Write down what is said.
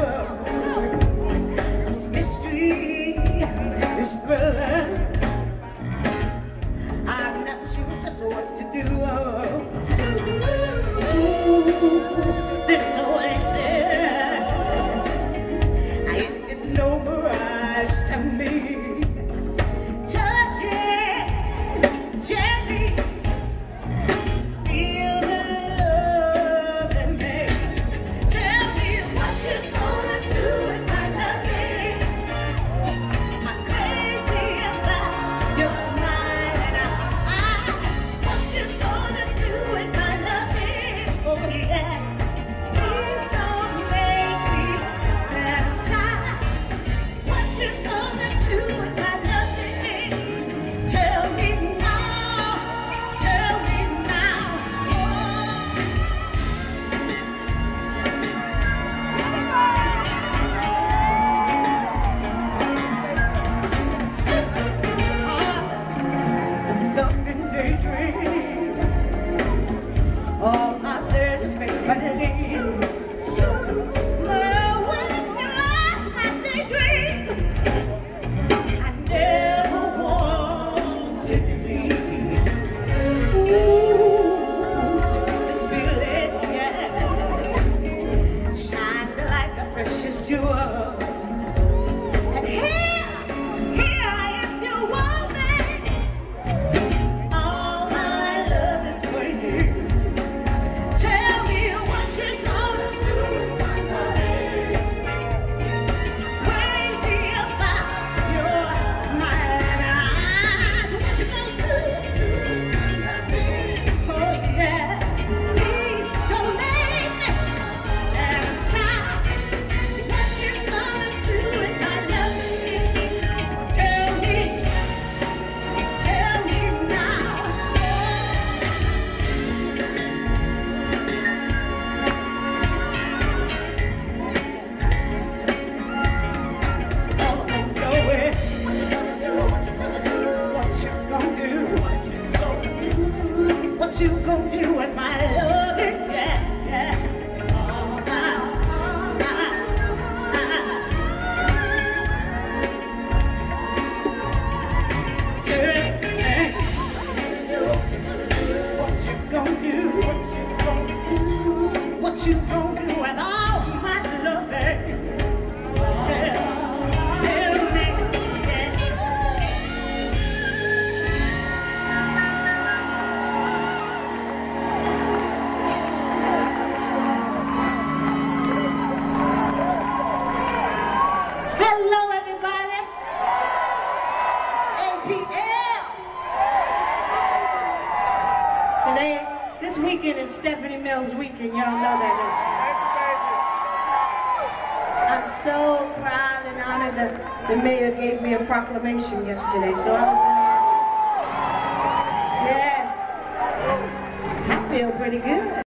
This mystery, this thriller, I'm not sure just what to do. Ooh, this whole exit, it is no mirage to me. Touch it gently, feel the love in me. Tell me what you're gonna do with my loving. I'm crazy about your smiling eyes. What you gonna do with my loving? Oh yeah. Please don't make me fantasize. What you gonna do with my loving? Tell me now. Tell me now. Loving daydreams, all my pleasures make believe. Well, when you lost my daydream, I never wanted to leave. Ooh, this feeling, yeah, shines like a precious jewel. And here I am, you woman. All my love is for you. Tell me what you're gonna do with my loving. Crazy about your smiling eyes. What you gonna do with my loving? Oh yeah. Please don't make me fantasize. What you gonna do with my loving? Tell me now. Oh, I'm going. What you gonna do? What you gonna do with my loving? Yeah, yeah. What you gonna do? What you gonna do with all my loving? Tell me, yeah. Hello, everybody. ATL. Today, this weekend is Stephanie Mills' weekend. Y'all know that, don't you? I'm so proud and honored that the mayor gave me a proclamation yesterday. So I'm yes, I feel pretty good.